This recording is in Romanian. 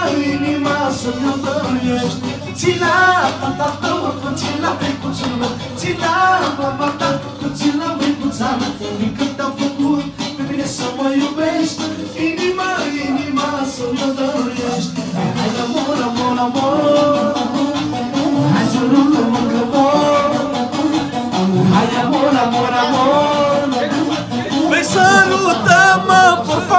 inima să-mi o dăruiești. Ții la tata tău, tu ții la becuțul meu, ții la mama ta, tu ții la becuța mea. Fiindcă te-am făcut pe mine să mă iubești, inima, inima să-mi o dăruiești. Hai amor, amor, amor, hai să rugăm încă vor. Hai amor, amor, amor, vei sărută-mă, por